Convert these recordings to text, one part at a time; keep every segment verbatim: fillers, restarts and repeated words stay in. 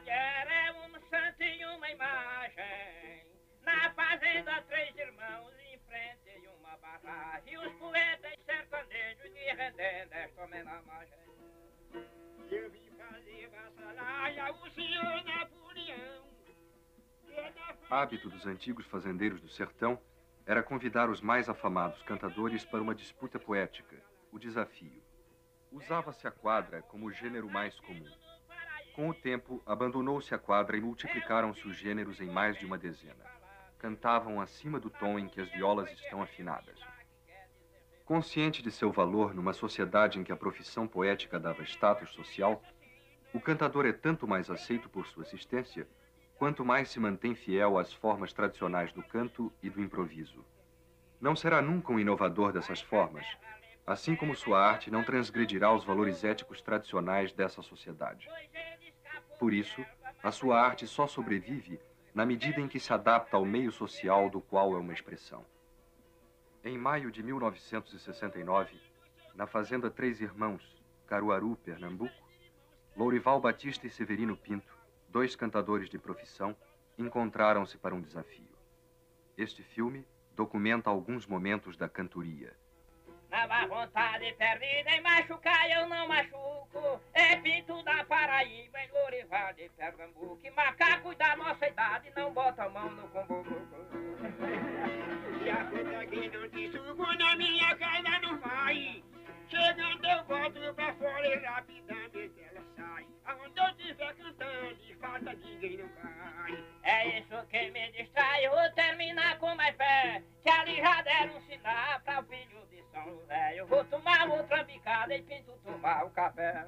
mulher é um santo e uma imagem. Na fazenda, três irmãos em frente a uma barragem. Os poetas sertanejos que rendendo esta homenagem. Eu vim fazer vassalagem o senhor Napoleão. Hábito dos antigos fazendeiros do sertão era convidar os mais afamados cantadores para uma disputa poética, o desafio. Usava-se a quadra como o gênero mais comum. Com o tempo, abandonou-se a quadra e multiplicaram-se os gêneros em mais de uma dezena. Cantavam acima do tom em que as violas estão afinadas. Consciente de seu valor numa sociedade em que a profissão poética dava status social, o cantador é tanto mais aceito por sua assistência, quanto mais se mantém fiel às formas tradicionais do canto e do improviso. Não será nunca um inovador dessas formas, assim como sua arte não transgredirá os valores éticos tradicionais dessa sociedade. Por isso, a sua arte só sobrevive na medida em que se adapta ao meio social do qual é uma expressão. Em maio de mil novecentos e sessenta e nove, na fazenda Três Irmãos, Caruaru, Pernambuco, Lourival Batista e Severino Pinto, dois cantadores de profissão, encontraram-se para um desafio. Este filme documenta alguns momentos da cantoria. Na má vontade perdida em machucar eu não machuco. É Pinto da Paraíba, em Lourival de Pernambuco. E macacos da nossa idade não botam a mão no combo. E a fruta que não te sugo na minha casa não vai. Chegando eu boto pra fora e rapidamente ela sai. Aonde eu estiver cantando e falta ninguém não cai. É isso que me distrai, eu vou terminar com mais fé. Que ali já deram um sinal pra o filho de São José. Eu vou tomar outra bicada e Pinto tomar o café.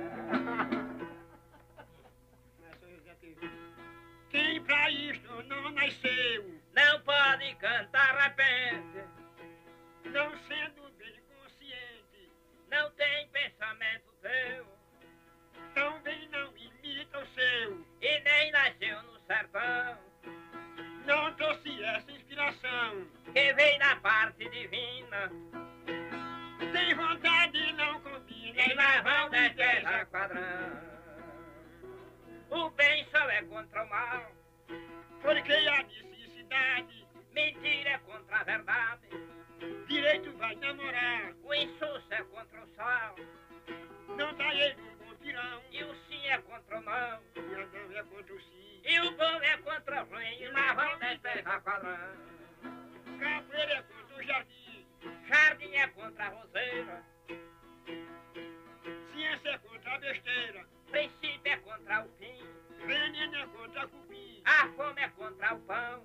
Quem pra isto não nasceu não pode cantar repente. Não sendo bem consciente, não tem pensamento teu. Também não imita o seu e nem nasceu no sertão. Não trouxe essa inspiração que vem da parte divina. Tem vontade não combina e lá vão da terra quadrão. O bem só é contra o mal, porque a necessidade, mentira é contra a verdade. Direito vai namorar, o insulso é contra o sol. Não dá ele um bom tirão, e o sim é contra o não. E o não é contra o sim, e o bom é contra o ruim. E lá vão da terra quadrão. Capoeira é contra o jardim, jardim é contra a roseira. Ciência é contra a besteira, princípio é contra o fim. Veneno é contra o cupim, a fome é contra o pão.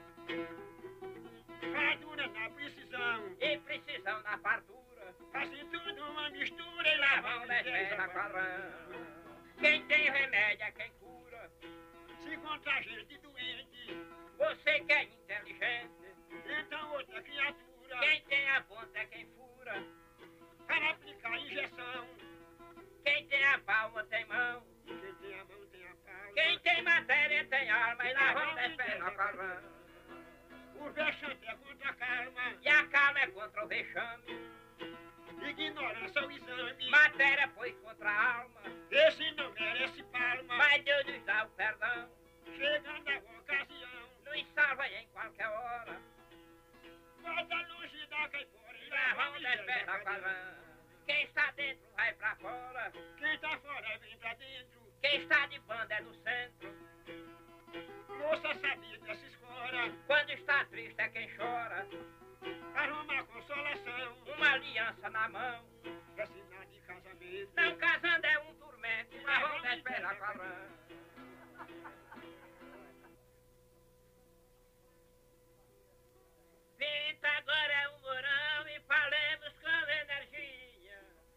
Fartura na precisão e precisão na fartura. Fazem tudo uma mistura e lá vão da terra quadrão. Quem tem remédio é quem cura. Se contra a gente doente, você que é inteligente, então outra criatura. Quem tem a ponta é quem fura para aplicar a injeção. Quem tem a palma tem mão, quem tem a mão tem a palma. Quem tem matéria tem alma e lá vão da terra quadrão. O vexame é contra a calma e a calma é contra o vexame. Ignorância é o exame, matéria pois contra a alma. Esse não merece palma, mas Deus nos dá o perdão. Chegando a ocasião, nos salva em qualquer hora. Bota longe da caipora e lá vão da terra quadrão. Quem está dentro vai pra fora, quem tá fora vem pra dentro. Quem está de banda é no centro. Moça sabida se escora, quando está triste é quem chora. Arruma consolação, uma aliança na mão, pra sinal de casamento. Não casando é um tormento, mas vamos esperar quadrão. Pinta agora é um morão e falemos com energia,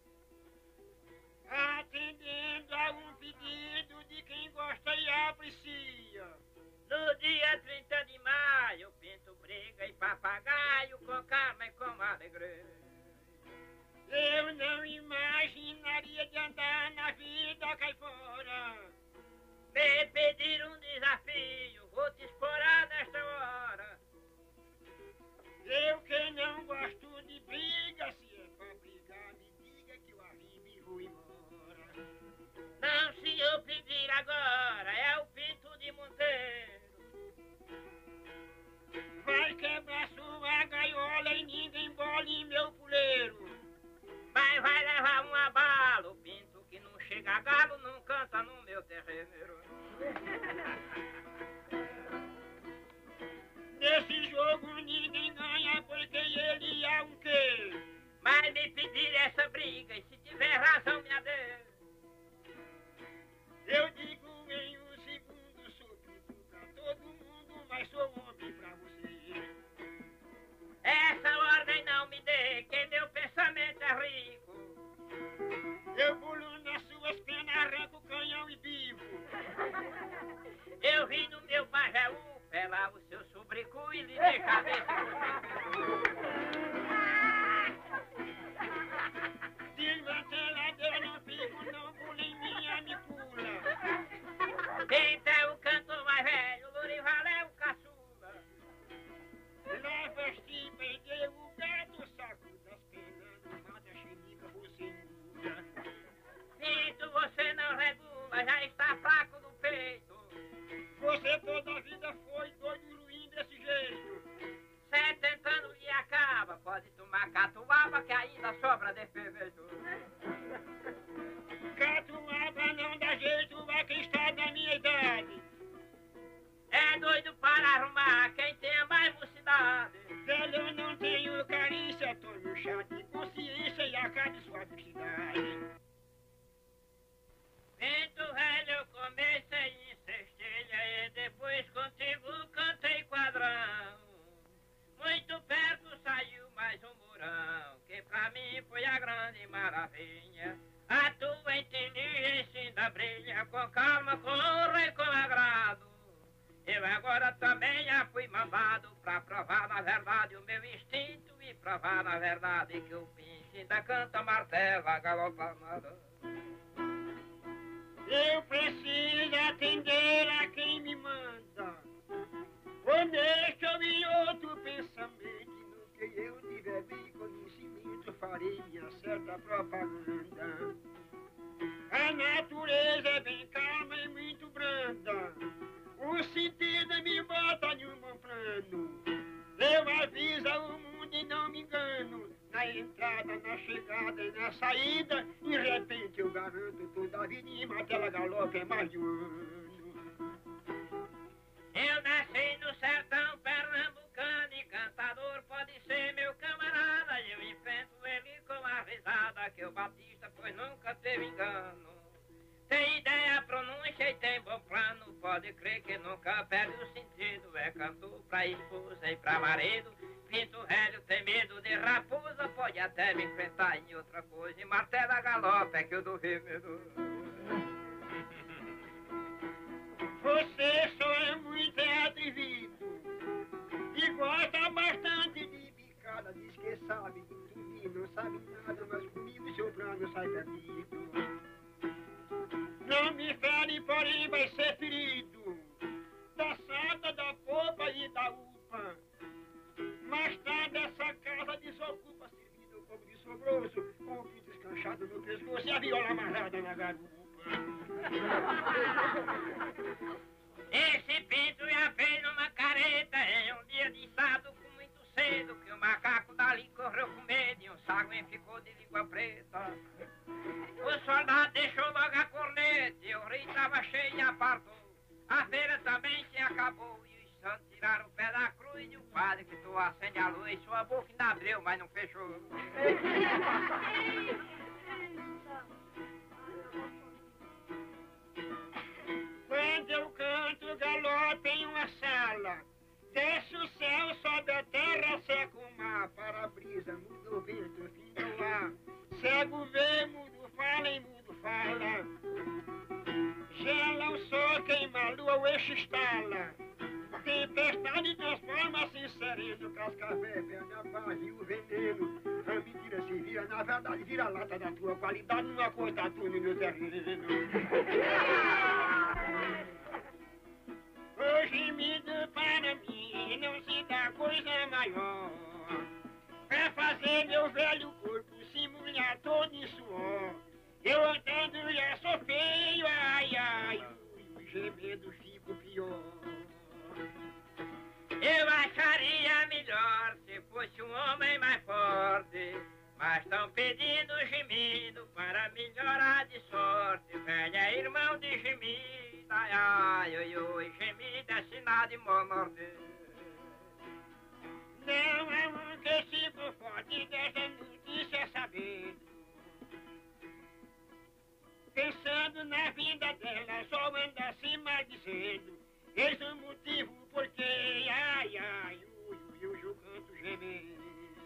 atendendo a um pedido de quem gosta e aprecia. No dia trinta de maio, Pinto briga e papagaio com calma e com alegria. Eu não imaginaria de andar na vida caipora. Me pedir um desafio, vou te explorar nesta hora. Eu que não gosto de briga, se é pra brigar, me diga que eu arrimo e vou embora. Não, se eu pedir agora, é o Nesse jogo ninguém ganha porque ele é um quê? Mas me pedir essa briga e se tiver razão me adeu. Eu digo em um segundo, sou tudo pra todo mundo, mas sou homem pra você. Essa ordem não me dê, que meu pensamento é rico. Eu pulo nas suas penas, arranco canhão e bico. Eu ri no meu pajaú, pela o seu sobrico e lhe deixa desse desmanteladeira, não fico, não pula em minha, me pula. Então é o cantor mais velho, Lorival é o caçula. Leva este, perdeu o gato, saco das penas, não mata a xerica, você muda. Pinto, você não regula, já está fraco no peito. Você toda a vida foi doido ruim desse jeito. setenta anos e acaba, pode tomar catuaba que ainda sobra defeito. Catuaba não dá jeito a quem está da minha idade. É doido para arrumar quem tem mais mocidade. Velho, eu não tenho carícia, tô no chá de consciência e acabe sua felicidade. Vento velho, eu comecei em cestilha e depois contigo cantei quadrão. Muito perto saiu mais um murão, que pra mim foi a grande maravilha. A tua inteligência ainda brilha, com calma, com honra e com agrado. Eu agora também já fui mandado pra provar na verdade o meu instinto e provar na verdade que o pinche ainda canta martelo agalopado. Eu preciso atender a quem me manda. Honesto e outro pensamento, no que eu tiver bem conhecimento, farei a certa propaganda. A natureza é bem calma e muito branda. O sentido me bota em um bom plano. Eu aviso o mundo e não me engano. Na entrada, na chegada e na saída, de repente eu garanto toda a vida e martela galope é mais de um ano. Eu nasci no sertão pernambucano e cantador pode ser meu camarada. Eu enfrento ele com a risada que o Batista, pois nunca teve engano. Tem ideia, pronúncia e tem bom plano, pode crer que nunca perde o sentido. É cantor pra esposa e pra marido. Pinto velho tem medo de raposa, pode até me enfrentar em outra coisa. E martela galope é que eu duvido. Você só é muito atrevido e gosta bastante de bicada. Diz que sabe de tudo, não sabe nada, mas comigo seu plano sai perdido. Não me fere, porém vai ser ferido, da sata, da popa e da upa. Mais tarde essa casa desocupa, servido como de sobroso, com o pinto escanchado no pescoço e a viola amarrada na garupa. Esse pinto já fez numa careta em um dia de sábado com muito cedo, que o macaco dali correu com medo e um saguen ficou de língua preta. O soldado deixou logo a corneta e o rio estava cheio e apartou. A feira também se acabou e os santos tiraram o pé da cruz e o padre que tu acende a luz, sua boca ainda abriu, mas não fechou. Quando eu canto galope em uma sala, desce o céu, sobe a terra, seca o mar, para a brisa, muda o vento, fim do ar. Cego vê, mudo fala e mudo fala. Gela o sol, queima a lua, o eixo estala. Tempestade transforma-se em sereno, cascavel, perna barril, veneno. A mentira se vira, na verdade vira a lata da tua qualidade, numa coisa tu no meu terreno. Hoje me dá para mim, não se dá coisa maior. Pra fazer meu velho corpo se molhar todo em suor. Eu andando já sou feio, ai, ai, ui, gemendo fico pior. Eu acharia melhor se fosse um homem mais forte, mas estão pedindo gemido para melhorar de sorte. Velha irmão de gemido, ai, ai, oi, oi, gemido assinado e morder. Não é um que se conforte dessa notícia sabendo. Pensando na vida dela, só anda se maldizendo. Eis o motivo porque, ai, ai, ui, ui, ui, o canto gemendo.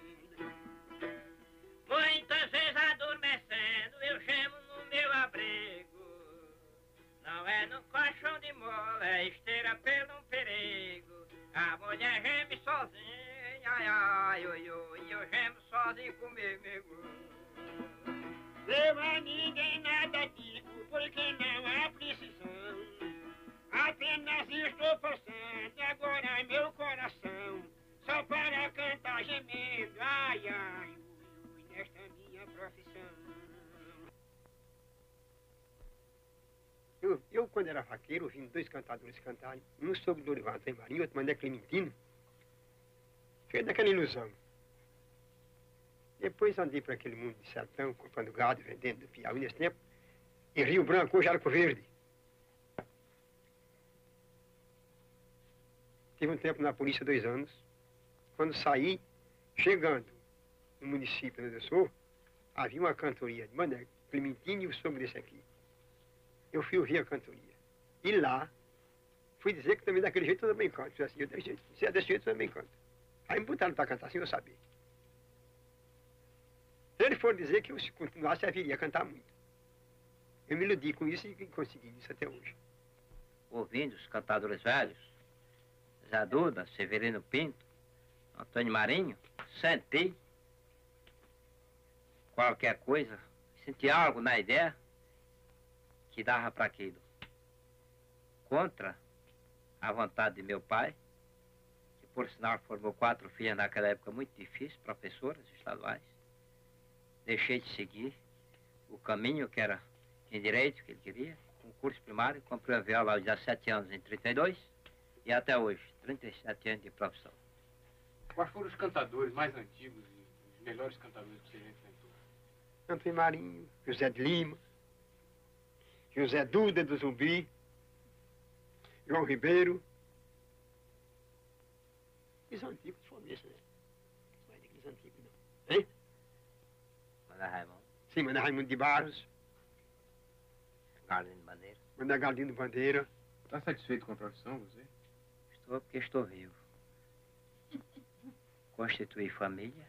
Muitas vezes adormecendo, eu gemo no meu abrigo. Não é no colchão de mola, é esteira pelo um perigo. A mulher geme sozinha, ai, ai, ui, ui, eu gemo sozinho comigo. Eu a ninguém nada digo, porque não há precisão. Apenas estou passando agora meu coração, só para cantar gemendo, ai, ai, ui, ui, nesta minha profissão. Eu, eu, quando era vaqueiro, ouvi dois cantadores cantarem, um sobre Dorival Antônio Marinho, outro Mané Clementino, cheio daquela ilusão. Depois andei para aquele mundo de sertão, comprando gado, vendendo do Piauí nesse tempo, em Rio Branco, hoje Arco Verde. Tive um tempo na polícia, dois anos. Quando saí, chegando no município onde eu sou, havia uma cantoria de Mané Clementino e o sogro desse aqui. Eu fui ouvir a cantoria. E lá, fui dizer que também daquele jeito eu também canto. Se assim, eu desse jeito, se é desse jeito eu também canto. Aí me botaram para cantar sem eu saber. Se ele for dizer que eu, se continuasse, eu viria a cantar muito. Eu me iludi com isso e consegui isso até hoje. Ouvindo os cantadores velhos, Zé Duda, Severino Pinto, Antônio Marinho, senti qualquer coisa, senti algo na ideia que dava para aquilo. Contra a vontade de meu pai, que por sinal formou quatro filhas naquela época muito difícil, professoras estaduais, deixei de seguir o caminho que era em direito, que ele queria, um curso primário, comprei a viola aos dezessete anos, em trinta e dois, e até hoje, trinta e sete anos de profissão. Quais foram os cantadores mais antigos e os melhores cantadores que você já enfrentou? Antônio Marinho, José de Lima, José Duda do Zumbi, João Ribeiro. Os antigos foram esses, né? Não é daqueles antigos, não. Hein? Mané Raimundo, Sim, Mané Raimundo de Barros, Carlinhos de Bandeira. Mané Galdino Bandeira. Está satisfeito com a profissão, você? Estou porque estou vivo. Constituí família.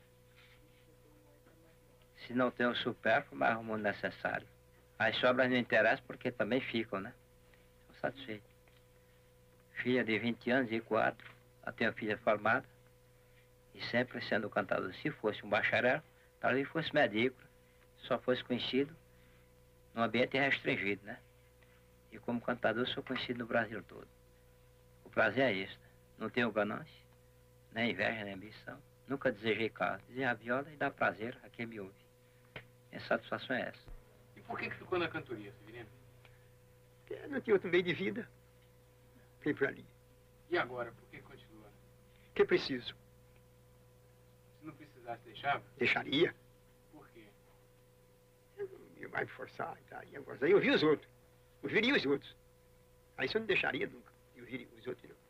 Se não tem o supérfluo, mas arrumo o necessário. As sobras não interessam porque também ficam, né? Estou satisfeito. Filha de vinte anos e quatro. Eu tenho filha formada. E sempre sendo cantador. Se fosse um bacharel, talvez fosse medíocre. Só fosse conhecido num ambiente restringido, né? E como cantador sou conhecido no Brasil todo. O prazer é esse, né? Não tenho ganância, nem inveja, nem ambição. Nunca desejei casa. Dizer a viola e dá prazer a quem me ouve. Minha satisfação é essa. E por que que ficou na cantoria, Severino? Porque não tinha outro meio de vida. Fiquei por ali. E agora, por que continua? Que preciso? Se não precisasse, deixava? Deixaria. Por quê? Eu não ia mais me forçar e tal. E agora, aí eu vi os outros. Eu viria os outros. Aí isso eu não deixaria nunca. Eu viria os outros não.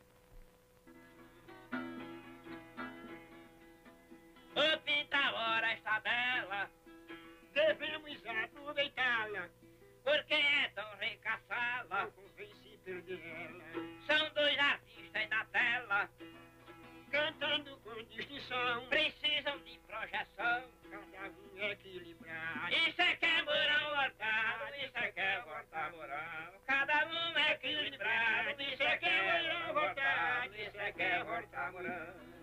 Ô, pinta a hora está bela, devemos aproveitá-la, porque é tão rica a sala, convém se perder ela. São dois artistas na tela, cantando com distinção, precisam de projeção, cada um é equilibrado. Isso é que é morão lotado, isso é que é volta morão, cada um é equilibrado. Isso é que é morão lotado, isso é que é volta morão.